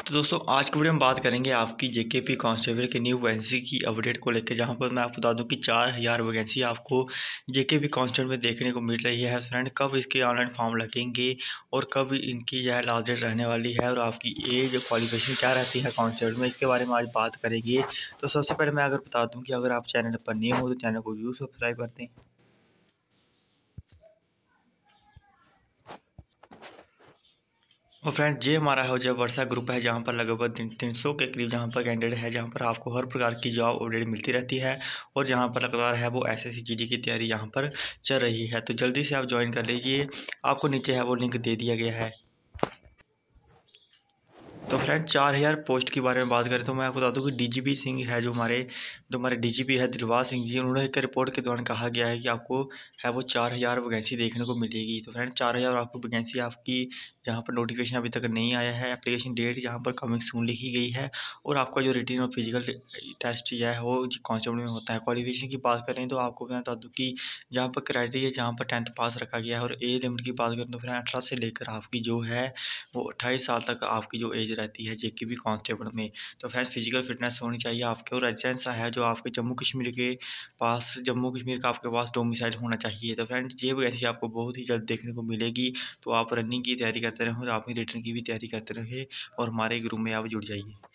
तो दोस्तों आज की वीडियो में बात करेंगे आपकी जेकेपी कांस्टेबल की न्यू वैकेंसी की अपडेट को लेकर, जहां पर मैं आपको बता दूं कि 4000 वैकेंसी आपको जेकेपी कांस्टेबल में देखने को मिल रही है फ्रेंड। कब इसके ऑनलाइन फॉर्म लगेंगे और कब इनकी जो है लास्ट डेट रहने वाली है और आपकी एज क्वालिफिकेशन क्या रहती है कांस्टेबल में, इसके बारे में आज बात करेंगे। तो सबसे पहले मैं अगर बता दूँ कि अगर आप चैनल पर न्यू हो तो चैनल को जरूर सब्सक्राइब कर दें। और फ्रेंड ये हमारा हो जो वर्षा ग्रुप है, जहाँ पर लगभग 300 के करीब जहाँ पर कैंडिडेट है, जहाँ पर आपको हर प्रकार की जॉब अपडेट मिलती रहती है और जहाँ पर लगातार है वो एसएससी जीडी की तैयारी यहाँ पर चल रही है। तो जल्दी से आप ज्वाइन कर लीजिए, आपको नीचे है वो लिंक दे दिया गया है। तो फ्रेंड 4000 पोस्ट के बारे में बात करें तो मैं आपको बता दूं कि डीजीपी सिंह है, जो हमारे डीजीपी है दिलबाग सिंह जी, उन्होंने एक रिपोर्ट के दौरान कहा गया है कि आपको है वो 4000 वैकेंसी देखने को मिलेगी। तो फ्रेंड 4000 आपको वैकेंसी आपकी यहाँ पर नोटिफिकेशन अभी तक नहीं आया है। एप्लीकेशन डेट यहाँ पर कमिंग सून लिखी गई है और आपका जो रिटन और फिजिकल टेस्ट है वो कांस्टेबल में होता है। क्वालिफिकेशन की बात करें तो आपको मैं बता दूँ कि जहाँ पर क्राइटेरिया जहाँ पर 10th पास रखा गया है और एज लिमिट की बात करें तो फ्रेंड 18 से लेकर आपकी जो है वो 28 साल तक आपकी जो एज रहती है जेकेपी कांस्टेबल में। तो फ्रेंड्स फिजिकल फिटनेस होनी चाहिए आपके, और एजेंसा है जो आपके जम्मू कश्मीर का आपके पास डोमिसाइल होना चाहिए। तो फ्रेंड्स ये वैकेंसी आपको बहुत ही जल्द देखने को मिलेगी। तो आप रनिंग की तैयारी करते रहें और आप रिटर्न की भी तैयारी करते रहे और हमारे ग्रुप में आप जुड़ जाइए।